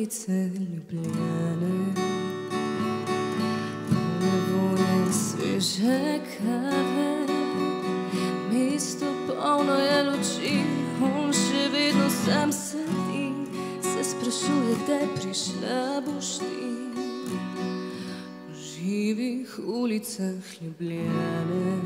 ulice Ljubljane, polne vonje sveže kave. Mesto polno je luči, on še vedno sam sedi, se sprašuje, kdaj prišla boš ti. V živih ulicah Ljubljane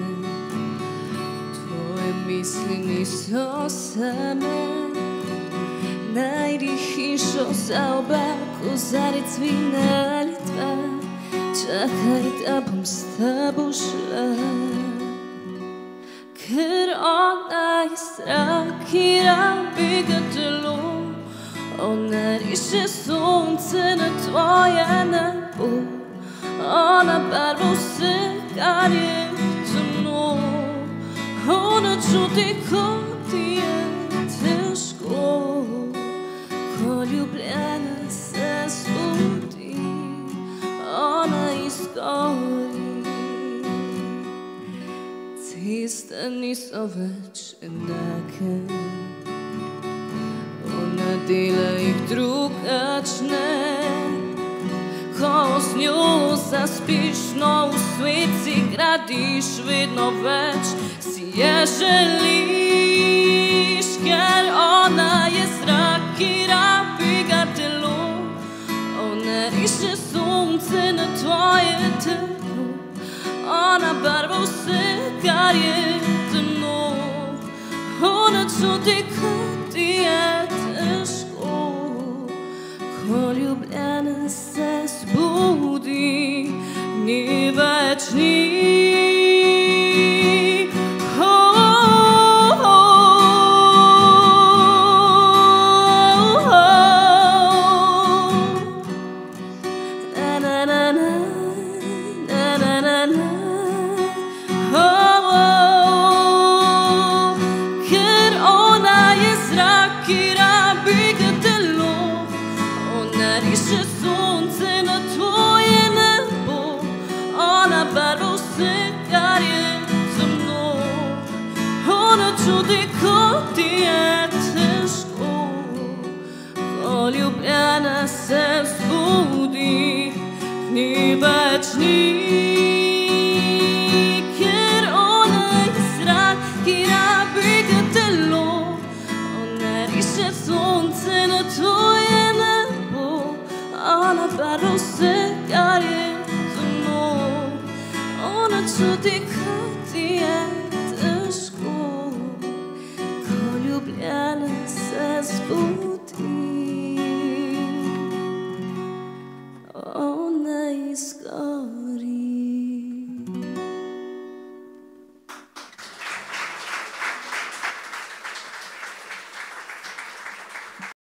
tvoje misli niso same. Najdi hišo za oba, kozarec vina ali dva, čakaj, da bom s tabo šla. Ker ona je strah, ki rabi ga telo, ona riše sonce na tvoje nebo, ona barva vse, kar je temno, ona čuti, ko ti je težko. Ko Ljubljana se zbudi, ona izgori. Ceste niso več enake, ona dela jih drugačne. Ko z njo zaspiš, nov svet si gradiš, vedno več si je želiš. Ker ona je zrak, ki rabi ga telo, ona riše sonce na tvoje telo, ona barva vse, kar je temno, ona čuti, ko ti je težko. Ko Ljubljana se zbudi, ni več ni. Riše sonce na tvoje nebo, ona barva vse, kar je temno, ona čuti, ko ti je težko. Ko Ljubljana se zbudi, ni več ni. Ker ona je zrak, ki rabi ga telo, ona riše sonce na tvoje nebo, ona barva vse, kar je temno, ona čuti, ko ti je težko. Ko Ljubljana se zbudi.